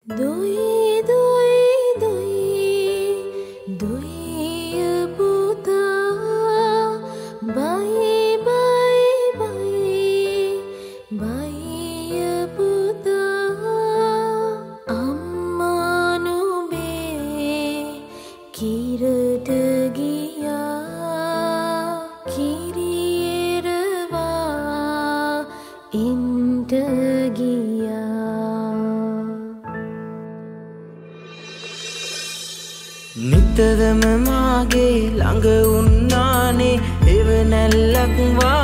Doi doi doi doi puta bye bye bye bye puta amma nube kirata giya kiriyerwa inta giya නිතරම මාගේ ළඟ උන්නානේ එවනැල්ලක්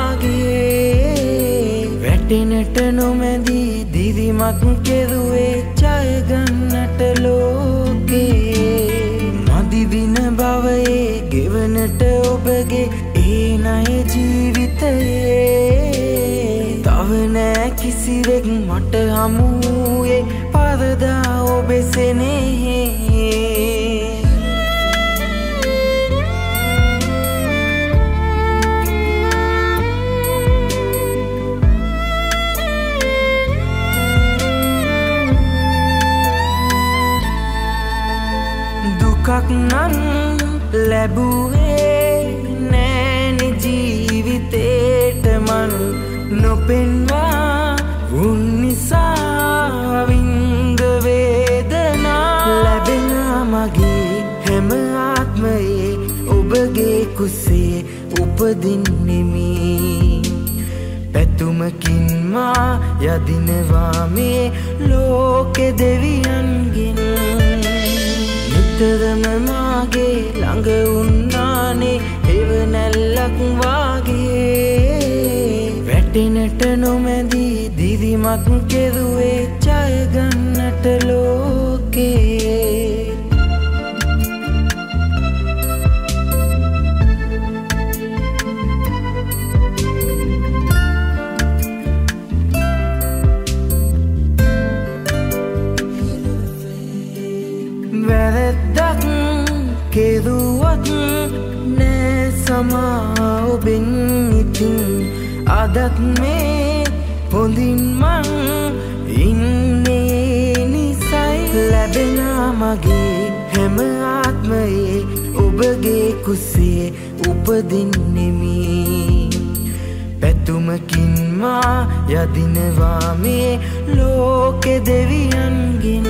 වාගේ වැටෙනට නොමැදී දිරිමත් කෙරුවේ ජය ගන්නට ලෝකේ මදි දින භවයේ ගෙවනට ඔබගේ ඒ ණය ජීවිතයේ තව නෑ කිසිවෙක් මට හමු වූයේ පරදා ඔබේ සෙනෙහේ දුකක් නම් ලැබුවේ නෑනෙ ජීවිතේට මන් නොපෙන්වා උන් නිසා වින්ද වේදනා ලැබෙනා මගේ හැම ආත්මයේ ඔබගේ කුසේ උපදින්නෙමි පැතුමකින් මා යදිනවා මේ ලෝකෙ දෙවියන්ගෙන් නිතරම මාගේ ළඟ උන්නානේ එවනැල්ලක් වාගේ වැටෙනට නොමැදී දිරිමත් කෙරුවේ ජය ගන්නට ලෝකේ වැරැද්දක් කෙරුවත් නෑ සමා ඔබෙන් ඉතින් අදත් මේ හොඳින් මං ඉන්නේ නිසයි ලැබෙනා මගේ හැම ආත්මයේ ඔබගේ කුසේ උපදින්නෙමි පැතුමකින් මා යදිනවා මේ ලෝකෙ දෙවියන්ගෙන්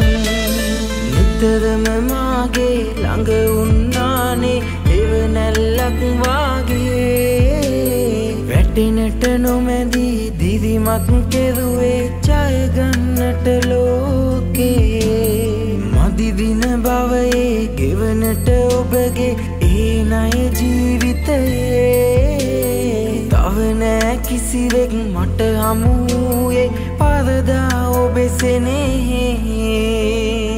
නිතරම මාගේ ළඟ උන්නානේ එවනැල්ලක් වාගේ වැටෙනට නොමැදී දිරිමත් කෙරුවේ ජය ගන්නට ලෝකේ මදි දින භවයේ ගෙවනට ඔබගේ ඒ ණය ජීවිතයේ තව නෑ කිසිවෙක් මට හමු වූයේ පරදා ඔබේ සෙනෙහේ